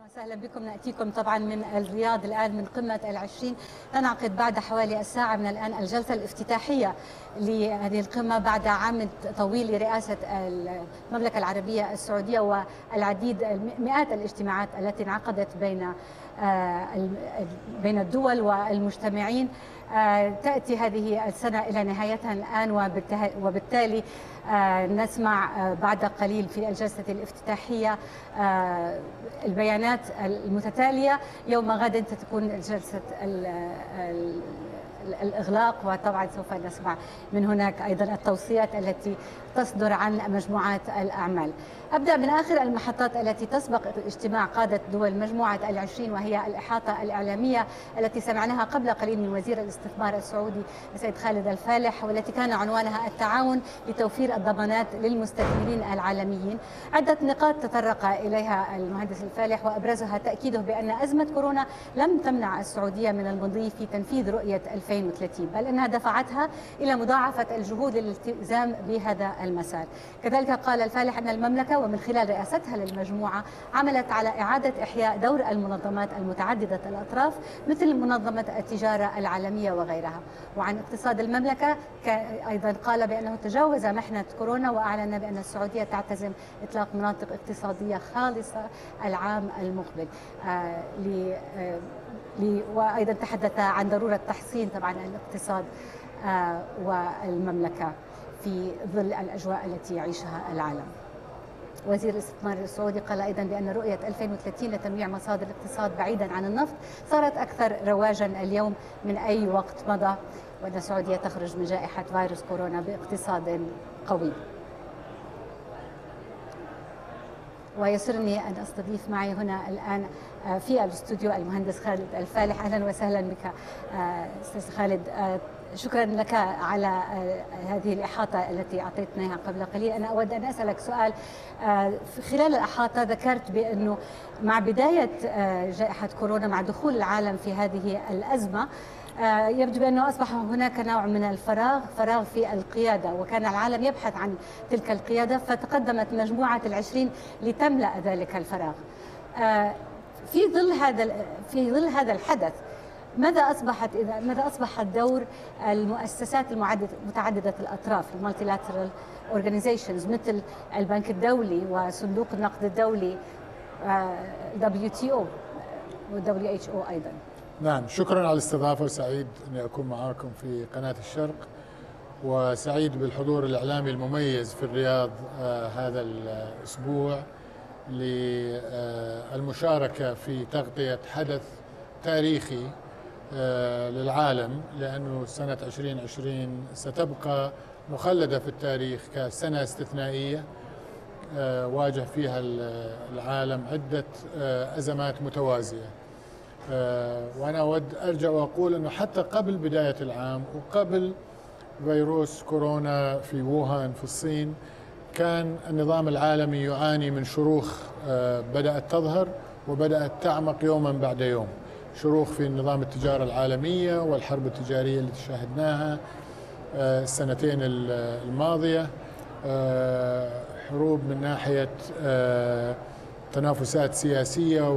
وسهلا بكم. نأتيكم طبعا من الرياض الآن من قمة العشرين. تنعقد بعد حوالي الساعة من الآن الجلسة الافتتاحية لهذه القمة بعد عام طويل لرئاسة المملكة العربية السعودية والعديد مئات الاجتماعات التي انعقدت بين الدول والمجتمعين. تأتي هذه السنة إلى نهايتها الآن، وبالتالي نسمع بعد قليل في الجلسة الافتتاحية البيانات المتتالية. يوم غد ستكون جلسة الإغلاق، وطبعا سوف نسمع من هناك أيضا التوصيات التي تصدر عن مجموعات الأعمال. أبدأ من آخر المحطات التي تسبق اجتماع قادة دول مجموعة العشرين، وهي الإحاطة الإعلامية التي سمعناها قبل قليل من وزير الاستثمار السعودي السيد خالد الفالح، والتي كان عنوانها التعاون لتوفير الضمانات للمستثمرين العالميين. عدة نقاط تطرق إليها المهندس الفالح، وأبرزها تأكيده بأن أزمة كورونا لم تمنع السعودية من المضي في تنفيذ رؤية 2030، بل أنها دفعتها إلى مضاعفة الجهود للالتزام بهذا المسار. كذلك قال الفالح أن المملكة ومن خلال رئاستها للمجموعة عملت على إعادة إحياء دور المنظمات المتعددة الأطراف مثل منظمة التجارة العالمية وغيرها. وعن اقتصاد المملكة أيضا قال بأنه تجاوز محنة كورونا، وأعلن بأن السعودية تعتزم إطلاق مناطق اقتصادية خالصة العام المقبل. وأيضا تحدث عن ضرورة تحسين طبعا الاقتصاد والمملكة في ظل الأجواء التي يعيشها العالم. وزير الاستثمار السعودي قال أيضا بأن رؤية 2030 لتنويع مصادر الاقتصاد بعيدا عن النفط صارت أكثر رواجا اليوم من أي وقت مضى، وأن السعودية تخرج من جائحة فيروس كورونا باقتصاد قوي. ويسرني أن أستضيف معي هنا الآن في الاستوديو المهندس خالد الفالح. أهلا وسهلا بك أستاذ خالد. شكرا لك على هذه الإحاطة التي أعطيتناها قبل قليل. أنا أود أن أسألك سؤال. خلال الإحاطة ذكرت بأنه مع بداية جائحة كورونا، مع دخول العالم في هذه الأزمة، يبدو بأنه أصبح هناك نوع من فراغ في القيادة، وكان العالم يبحث عن تلك القيادة، فتقدمت مجموعة العشرين لتملأ ذلك الفراغ. في ظل هذا الحدث، ماذا أصبح دور المؤسسات متعددة الأطراف، المالتيلاترال أورجانيزيشنز، مثل البنك الدولي وصندوق النقد الدولي، WTO و WHO أيضا؟ نعم، شكرا على الاستضافة، وسعيد أني أكون معكم في قناة الشرق، وسعيد بالحضور الإعلامي المميز في الرياض هذا الأسبوع للمشاركة في تغطية حدث تاريخي للعالم، لأنه سنة 2020 ستبقى مخلدة في التاريخ كسنة استثنائية واجه فيها العالم عدة أزمات متوازية. وأنا أود أرجع وأقول أنه حتى قبل بداية العام وقبل فيروس كورونا في ووهان في الصين، كان النظام العالمي يعاني من شروخ بدأت تظهر وبدأت تعمق يوما بعد يوم. شروخ في نظام التجارة العالمية والحرب التجارية اللي شاهدناها السنتين الماضية، حروب من ناحية تنافسات سياسية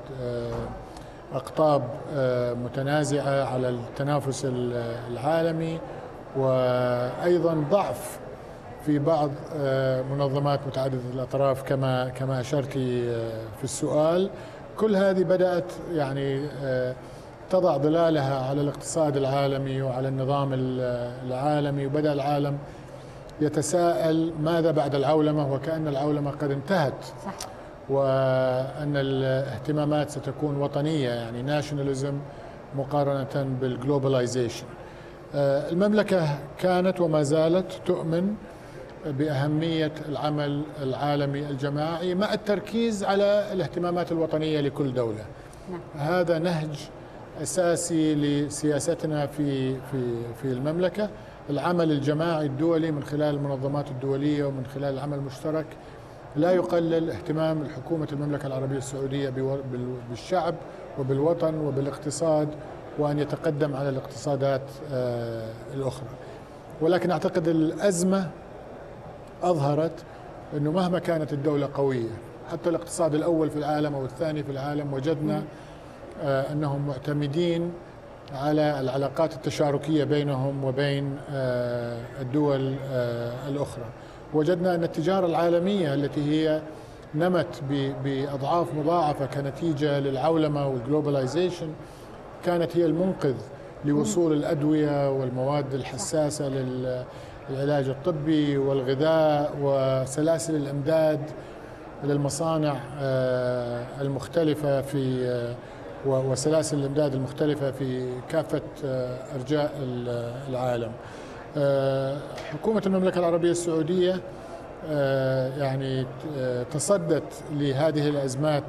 وأقطاب متنازعة على التنافس العالمي، وأيضا ضعف في بعض منظمات متعددة الأطراف كما أشرتي في السؤال. كل هذه بدأت يعني تضع ظلالها على الاقتصاد العالمي وعلى النظام العالمي، وبدأ العالم يتساءل ماذا بعد العولمة، وكأن العولمة قد انتهت. صح. وأن الاهتمامات ستكون وطنية، يعني ناشوناليزم مقارنة بالجلوباليزيشن. المملكة كانت وما زالت تؤمن بأهمية العمل العالمي الجماعي مع التركيز على الاهتمامات الوطنية لكل دولة. هذا نهج أساسي لسياستنا في المملكة. العمل الجماعي الدولي من خلال المنظمات الدولية ومن خلال العمل المشترك لا يقلل اهتمام حكومة المملكة العربية السعودية بالشعب وبالوطن وبالاقتصاد، وأن يتقدم على الاقتصادات الأخرى. ولكن أعتقد الأزمة أظهرت أنه مهما كانت الدولة قوية حتى الاقتصاد الأول في العالم أو الثاني في العالم وجدنا أنهم معتمدين على العلاقات التشاركية بينهم وبين الدول الأخرى. وجدنا أن التجارة العالمية التي هي نمت بأضعاف مضاعفة كنتيجة للعولمة والجلوباليزيشن كانت هي المنقذ لوصول الأدوية والمواد الحساسة للعلاج الطبي والغذاء وسلاسل الإمداد للمصانع المختلفة في وسلاسل الإمداد المختلفة في كافة أرجاء العالم. حكومة المملكة العربية السعودية يعني تصدت لهذه الأزمات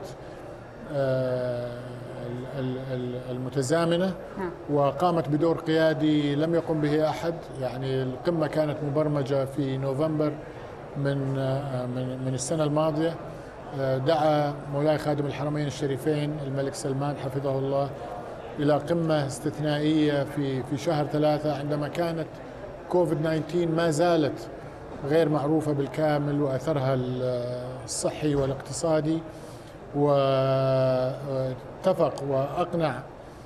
المتزامنة وقامت بدور قيادي لم يقم به أحد. يعني القمة كانت مبرمجة في نوفمبر من السنة الماضية. دعا مولاي خادم الحرمين الشريفين الملك سلمان حفظه الله إلى قمة استثنائية في شهر 3 عندما كانت كوفيد-19 ما زالت غير معروفة بالكامل وأثرها الصحي والاقتصادي، واتفق وأقنع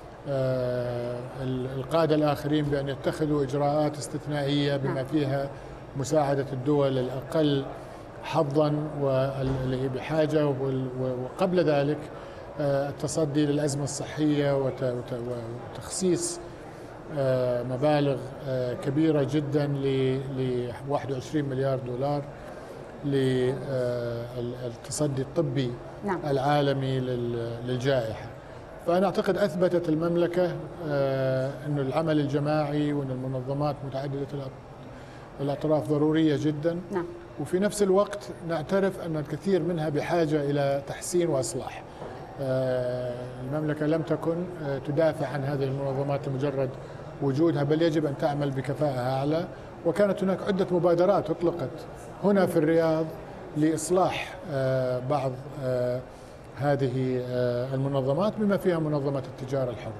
القادة الآخرين بأن يتخذوا إجراءات استثنائية بما فيها مساعدة الدول الأقل حظاً واللي هي بحاجة، وقبل ذلك التصدي للأزمة الصحية وتخصيص مبالغ كبيرة جدا ل 21 مليار دولار للتصدي الطبي العالمي للجائحة. فأنا أعتقد أثبتت المملكة أن العمل الجماعي وأن المنظمات متعددة الأطراف ضرورية جدا. وفي نفس الوقت نعترف أن الكثير منها بحاجة إلى تحسين وإصلاح. المملكة لم تكن تدافع عن هذه المنظمات لمجرد وجودها، بل يجب أن تعمل بكفاءة أعلى. وكانت هناك عدة مبادرات أطلقت هنا في الرياض لإصلاح بعض هذه المنظمات بما فيها منظمة التجارة الحرة،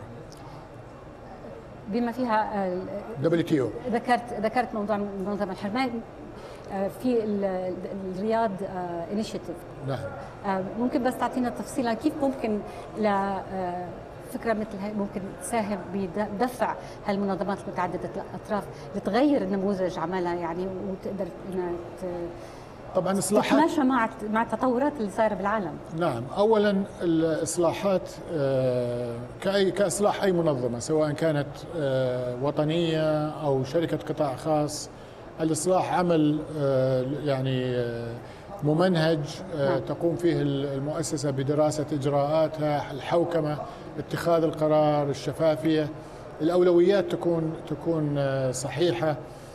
بما فيها WTO. ذكرت موضوع منظمة الحرمين في الرياض انيشيتيف. نعم. ممكن بس تعطينا تفصيلا كيف ممكن فكرة مثل هي ممكن تساهم بدفع هالمنظمات المتعددة الأطراف لتغير نموذج عملها يعني وتقدر انها طبعا اصلاحات تتماشى مع التطورات اللي صايره بالعالم. نعم، اولا الاصلاحات كاصلاح اي منظمه سواء كانت وطنيه او شركه قطاع خاص، الاصلاح عمل يعني ممنهج تقوم فيه المؤسسه بدراسه اجراءاتها، الحوكمه، اتخاذ القرار، الشفافيه، الاولويات تكون صحيحه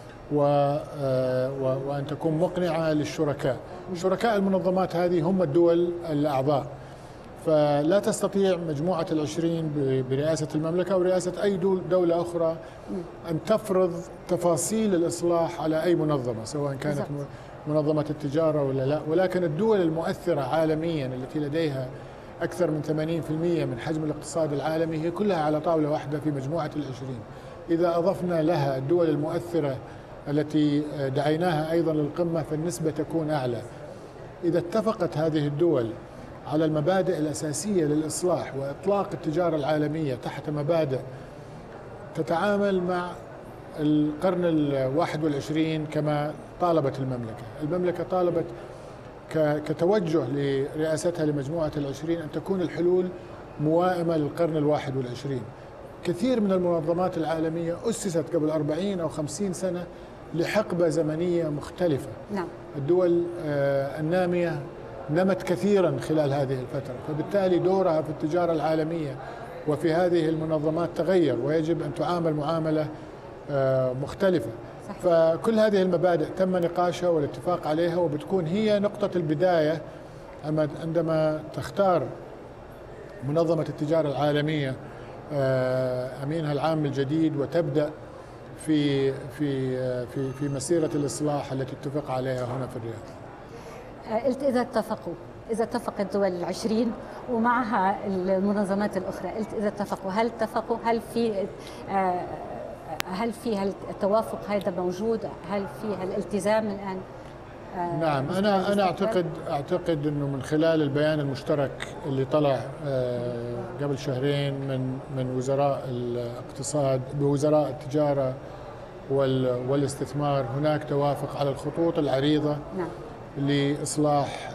وأن تكون مقنعة للشركاء. شركاء المنظمات هذه هم الدول الأعضاء، فلا تستطيع مجموعة ال20 برئاسة المملكة ورئاسة أي دولة أخرى أن تفرض تفاصيل الإصلاح على أي منظمة سواء كانت منظمة التجارة ولا لا. ولكن الدول المؤثرة عالميا التي لديها أكثر من 80% من حجم الاقتصاد العالمي هي كلها على طاولة واحدة في مجموعة ال20. إذا أضفنا لها الدول المؤثرة التي دعيناها أيضا للقمة فالنسبة تكون أعلى. إذا اتفقت هذه الدول على المبادئ الأساسية للإصلاح وإطلاق التجارة العالمية تحت مبادئ تتعامل مع القرن ال21 كما طالبت المملكة طالبت كتوجه لرئاستها لمجموعة ال20 أن تكون الحلول موائمة للقرن ال21. كثير من المنظمات العالمية أسست قبل 40 أو 50 سنة لحقبة زمنية مختلفة. نعم. الدول النامية نمت كثيرا خلال هذه الفترة، فبالتالي دورها في التجارة العالمية وفي هذه المنظمات تغير ويجب أن تعامل معاملة مختلفة. صحيح. فكل هذه المبادئ تم نقاشها والاتفاق عليها وبتكون هي نقطة البداية عندما تختار منظمة التجارة العالمية أمينها العام الجديد وتبدأ في مسيرة الإصلاح التي اتفق عليها هنا في الرياض. قلت إذا اتفق الدول ال20 ومعها المنظمات الأخرى، قلت إذا اتفقوا، هل اتفقوا؟ هل في التوافق هذا موجود؟ هل في الالتزام الآن؟ نعم، أنا أعتقد أنه من خلال البيان المشترك اللي طلع قبل شهرين من وزراء الاقتصاد بوزراء التجارة والاستثمار، هناك توافق على الخطوط العريضة لإصلاح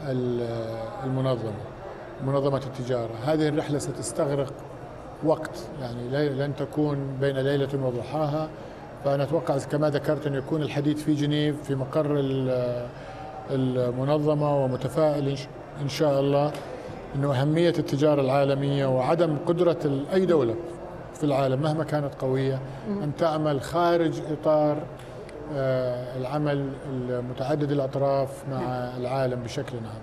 منظمة التجارة. هذه الرحلة ستستغرق وقت، يعني لن تكون بين ليلة وضحاها، فأنا أتوقع كما ذكرت أن يكون الحديث في جنيف في مقر المنظمة، ومتفائل إن شاء الله أنه أهمية التجارة العالمية وعدم قدرة أي دولة في العالم مهما كانت قوية أن تعمل خارج إطار العمل المتعدد الأطراف مع العالم بشكل عام.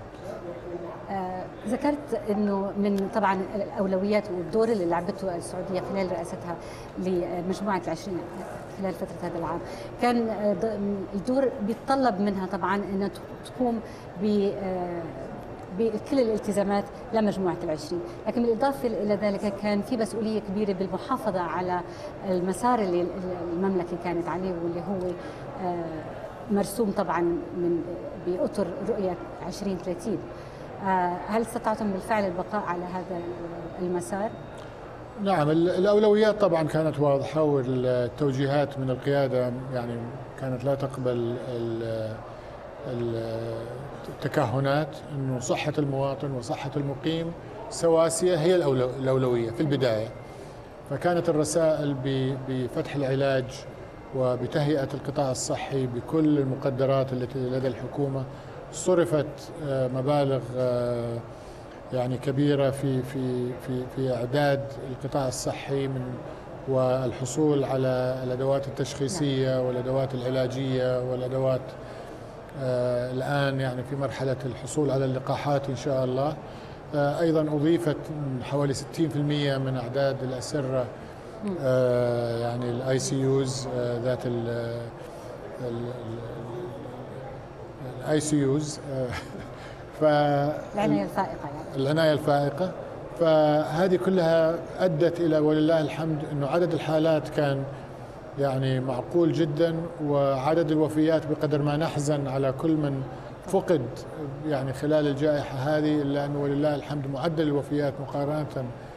ذكرت انه من طبعا الاولويات والدور اللي لعبته السعوديه خلال رئاستها لمجموعه العشرين خلال فتره هذا العام، كان الدور بيتطلب منها طبعا انها تقوم بكل الالتزامات لمجموعه العشرين، لكن بالاضافه الى ذلك كان في مسؤوليه كبيره بالمحافظه على المسار اللي المملكه كانت عليه، واللي هو مرسوم طبعا باطر رؤيه 2030. هل استطعتم بالفعل البقاء على هذا المسار؟ نعم، الأولويات طبعا كانت واضحة، والتوجيهات من القيادة يعني كانت لا تقبل التكهنات، أنه صحة المواطن وصحة المقيم سواسية هي الأولوية في البداية. فكانت الرسائل بفتح العلاج وبتهيئة القطاع الصحي بكل المقدرات التي لدى الحكومة. صرفت مبالغ يعني كبيرة في إعداد القطاع الصحي والحصول على الأدوات التشخيصية والأدوات العلاجية والأدوات الآن يعني في مرحلة الحصول على اللقاحات إن شاء الله. أيضا أضيفت حوالي 60% من أعداد الأسرة يعني الاي سي يوز ذات الاي سي يوز العناية الفائقة يعني. العناية الفائقة. فهذه كلها أدت إلى ولله الحمد أنه عدد الحالات كان يعني معقول جدا، وعدد الوفيات بقدر ما نحزن على كل من فقد يعني خلال الجائحة هذه، إلا أنه ولله الحمد معدل الوفيات مقارنة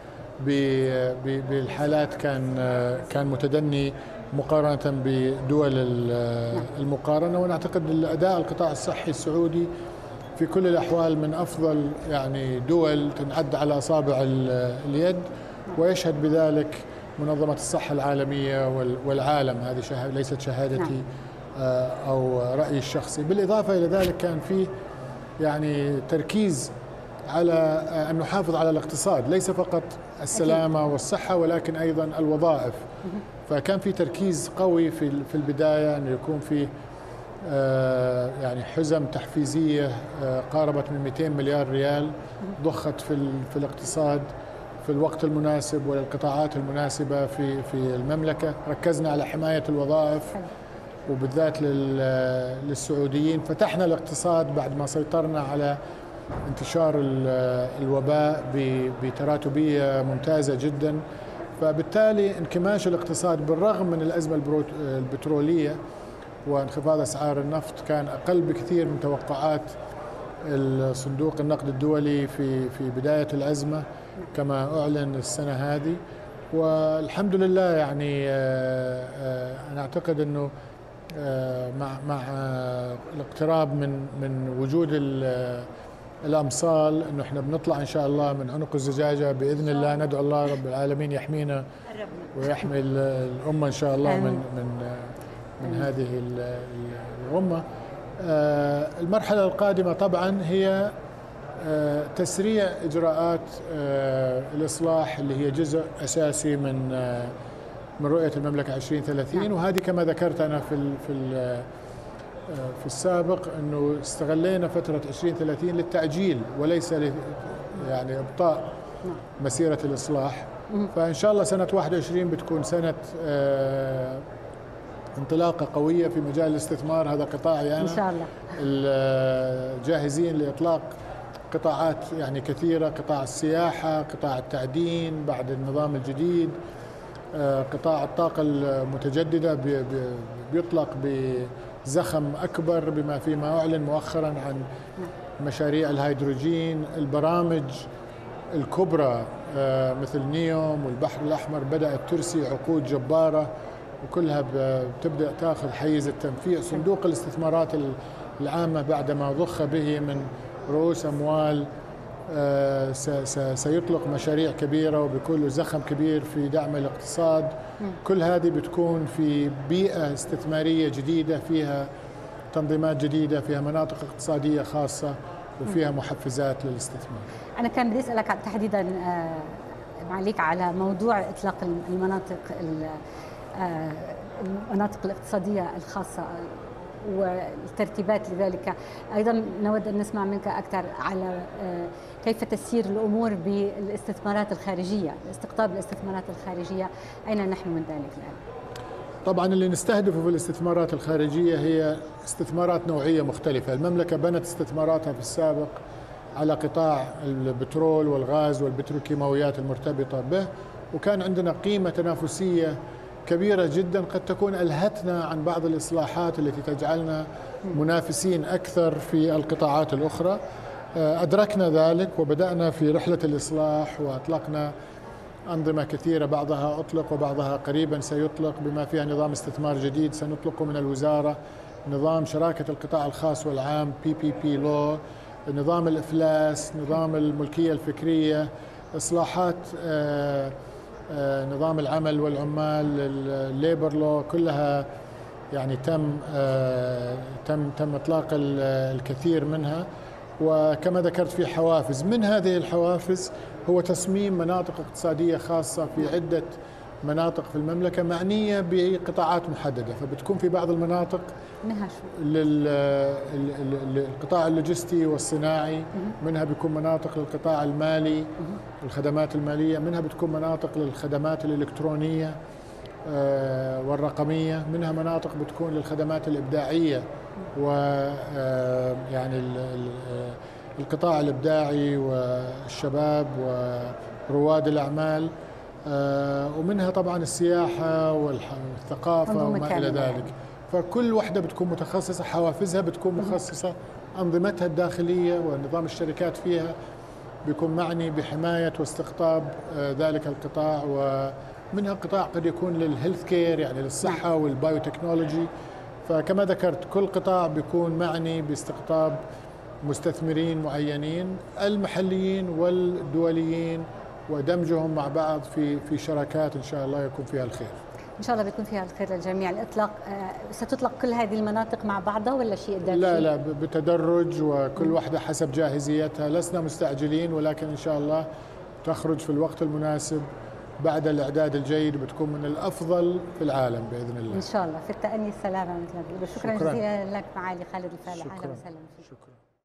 بالحالات كان متدني مقارنة بدول المقارنة. ونعتقد الأداء القطاع الصحي السعودي في كل الأحوال من أفضل يعني دول تنعد على أصابع اليد، ويشهد بذلك منظمة الصحة العالمية والعالم. هذه ليست شهادتي أو رأيي الشخصي. بالإضافة إلى ذلك كان فيه يعني تركيز على أن نحافظ على الاقتصاد، ليس فقط السلامة والصحة ولكن أيضا الوظائف. فكان في تركيز قوي في البداية أن يكون في يعني حزم تحفيزية قاربت من 200 مليار ريال ضخت في الاقتصاد في الوقت المناسب وللقطاعات المناسبة في المملكة. ركزنا على حماية الوظائف وبالذات للسعوديين. فتحنا الاقتصاد بعد ما سيطرنا على انتشار الوباء بتراتبية ممتازة جدا. فبالتالي انكماش الاقتصاد بالرغم من الأزمة البترولية وانخفاض أسعار النفط كان أقل بكثير من توقعات الصندوق النقد الدولي في بداية الأزمة كما أعلن السنة هذه. والحمد لله يعني أنا أعتقد أنه مع الاقتراب من وجود الأمصال أنه احنا بنطلع إن شاء الله من عنق الزجاجة بإذن الله. ندعو الله رب العالمين يحمينا ويحمي الأمة إن شاء الله من هذه الغمة. المرحلة القادمة طبعا هي تسريع إجراءات الإصلاح اللي هي جزء أساسي من رؤية المملكة 2030. وهذه كما ذكرت أنا في السابق أنه استغلينا فترة 2030 للتعجيل وليس يعني إبطاء مسيرة الإصلاح. فإن شاء الله سنة 21 بتكون سنة انطلاقة قوية في مجال الاستثمار. هذا قطاعي أنا إن شاء الله. الجاهزين لإطلاق قطاعات يعني كثيرة، قطاع السياحة، قطاع التعدين بعد النظام الجديد، قطاع الطاقة المتجددة بيطلق زخم أكبر، بما فيما أعلن مؤخرا عن مشاريع الهيدروجين. البرامج الكبرى مثل نيوم والبحر الأحمر بدأت ترسي عقود جبارة، وكلها بتبدأ تأخذ حيز التنفيذ. صندوق الاستثمارات العامة بعدما ضخ به من رؤوس أموال سيطلق مشاريع كبيرة وبيكون له زخم كبير في دعم الاقتصاد. كل هذه بتكون في بيئة استثمارية جديدة، فيها تنظيمات جديدة، فيها مناطق اقتصادية خاصة، وفيها محفزات للاستثمار. أنا كان بدي أسألك تحديدا معليك على موضوع إطلاق المناطق الاقتصادية الخاصة والترتيبات لذلك. أيضا نود أن نسمع منك أكثر على كيف تسير الأمور بالاستثمارات الخارجية، استقطاب الاستثمارات الخارجية، أين نحن من ذلك الآن؟ طبعا اللي نستهدفه في الاستثمارات الخارجية هي استثمارات نوعية مختلفة. المملكة بنت استثماراتها في السابق على قطاع البترول والغاز والبتروكيماويات المرتبطة به، وكان عندنا قيمة تنافسية كبيرة جدا قد تكون ألهتنا عن بعض الإصلاحات التي تجعلنا منافسين أكثر في القطاعات الأخرى. أدركنا ذلك وبدأنا في رحلة الإصلاح وأطلقنا أنظمة كثيرة، بعضها أطلق وبعضها قريبا سيطلق، بما فيها نظام استثمار جديد سنطلقه من الوزارة، نظام شراكة القطاع الخاص والعام PPP law، نظام الإفلاس، نظام الملكية الفكرية، إصلاحات نظام العمل والعمال، الليبر لو، كلها يعني تم إطلاق الكثير منها. وكما ذكرت في حوافز، من هذه الحوافز هو تصميم مناطق اقتصادية خاصة في عدة مناطق في المملكة معنية بقطاعات محددة، فبتكون في بعض المناطق للقطاع اللوجستي والصناعي، منها بيكون مناطق للقطاع المالي الخدمات المالية، منها بتكون مناطق للخدمات الإلكترونية والرقمية، منها مناطق بتكون للخدمات الإبداعية ويعني القطاع الإبداعي والشباب ورواد الأعمال، ومنها طبعا السياحة والثقافة وما إلى ذلك. فكل وحدة بتكون متخصصة، حوافزها بتكون مخصصة، أنظمتها الداخلية ونظام الشركات فيها بيكون معني بحماية واستقطاب ذلك القطاع. ومنها قطاع قد يكون للهيلث كير، يعني للصحة والبايوتكنولوجي. فكما ذكرت كل قطاع بيكون معني باستقطاب مستثمرين معينين المحليين والدوليين ودمجهم مع بعض في شراكات إن شاء الله يكون فيها الخير. إن شاء الله بيكون فيها الخير للجميع. الإطلاق ستطلق كل هذه المناطق مع بعضها ولا شيء قدام؟ لا بتدرج، وكل واحدة حسب جاهزيتها. لسنا مستعجلين، ولكن إن شاء الله تخرج في الوقت المناسب بعد الإعداد الجيد، بتكون من الأفضل في العالم بإذن الله. إن شاء الله في التأني السلامة مثل ما بيقولوا. شكرا جزيلا لك معالي خالد الفالح. أهلا وسهلا فيك. شكرا.